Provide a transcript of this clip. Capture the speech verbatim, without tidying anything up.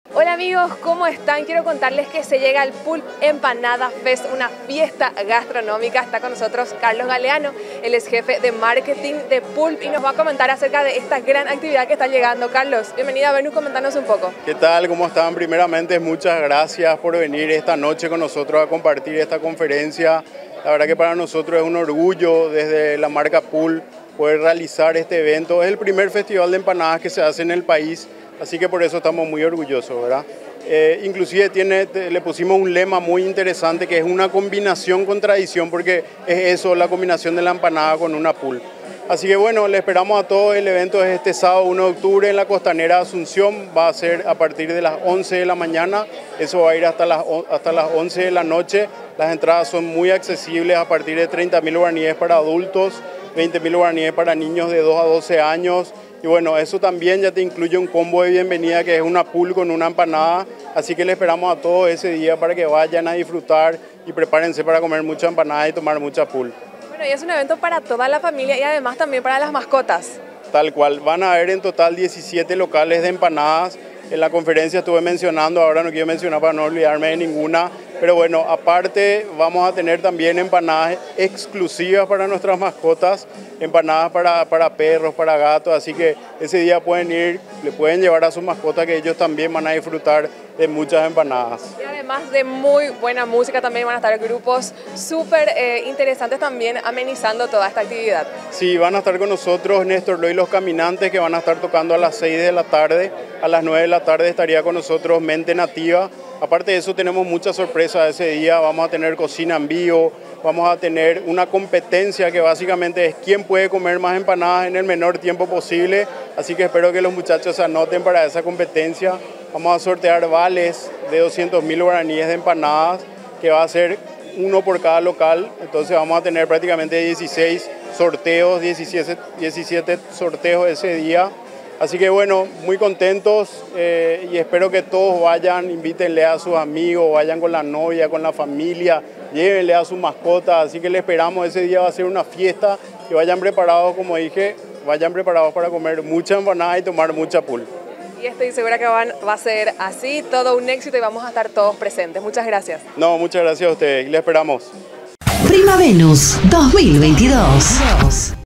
Hola amigos, ¿cómo están? Quiero contarles que se llega al Pulp Empanada Fest, una fiesta gastronómica. Está con nosotros Carlos Galeano, él es jefe de marketing de Pulp y nos va a comentar acerca de esta gran actividad que está llegando. Carlos, bienvenido a vernos, comentarnos un poco. ¿Qué tal? ¿Cómo están? Primeramente, muchas gracias por venir esta noche con nosotros a compartir esta conferencia. La verdad que para nosotros es un orgullo desde la marca Pulp poder realizar este evento. Es el primer festival de empanadas que se hace en el país. Así que por eso estamos muy orgullosos, ¿verdad? Eh, inclusive tiene, le pusimos un lema muy interesante que es una combinación con tradición, porque es eso, la combinación de la empanada con una Pulp. Así que bueno, le esperamos a todos. El evento es este sábado uno de octubre en la Costanera de Asunción. Va a ser a partir de las once de la mañana. Eso va a ir hasta las, hasta las once de la noche. Las entradas son muy accesibles a partir de treinta mil guaraníes para adultos, veinte mil guaraníes para niños de dos a doce años. Y bueno, eso también ya te incluye un combo de bienvenida que es una Pulp con una empanada. Así que le esperamos a todos ese día para que vayan a disfrutar y prepárense para comer mucha empanada y tomar mucha Pulp. Bueno, y es un evento para toda la familia y además también para las mascotas. Tal cual, van a haber en total diecisiete locales de empanadas. En la conferencia estuve mencionando, ahora no quiero mencionar para no olvidarme de ninguna. Pero bueno, aparte vamos a tener también empanadas exclusivas para nuestras mascotas, empanadas para, para perros, para gatos, así que ese día pueden ir, le pueden llevar a sus mascotas que ellos también van a disfrutar de muchas empanadas. Y además de muy buena música también van a estar grupos súper eh, interesantes también amenizando toda esta actividad. Sí, van a estar con nosotros Néstor Loy Los Caminantes, que van a estar tocando a las seis de la tarde, a las nueve de la tarde estaría con nosotros Mente Nativa. Aparte de eso tenemos muchas sorpresas ese día, vamos a tener cocina en vivo, vamos a tener una competencia que básicamente es quién puede comer más empanadas en el menor tiempo posible, así que espero que los muchachos se anoten para esa competencia. Vamos a sortear vales de doscientos mil guaraníes de empanadas, que va a ser uno por cada local, entonces vamos a tener prácticamente dieciséis sorteos, diecisiete, diecisiete sorteos ese día. Así que bueno, muy contentos eh, y espero que todos vayan, invítenle a sus amigos, vayan con la novia, con la familia, llévenle a sus mascotas, así que le esperamos. Ese día va a ser una fiesta, que vayan preparados, como dije, vayan preparados para comer mucha empanada y tomar mucha Pulp. Y estoy segura que van, va a ser así, todo un éxito y vamos a estar todos presentes. Muchas gracias. No, muchas gracias a ustedes y le esperamos. Prima Venus dos mil veintidós.